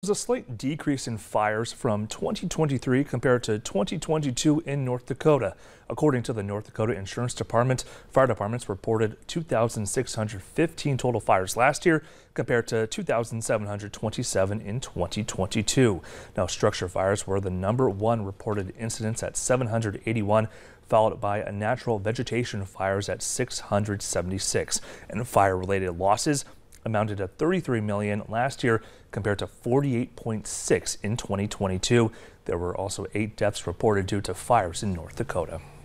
was a slight decrease in fires from 2023 compared to 2022 in North Dakota. According to the North Dakota Insurance Department, fire departments reported 2,615 total fires last year compared to 2,727 in 2022. Now, structure fires were the #1 reported incidents at 781, followed by natural vegetation fires at 676, and fire-related losses amounted to $33 million last year compared to $48.6 in 2022. There were also 8 deaths reported due to fires in North Dakota.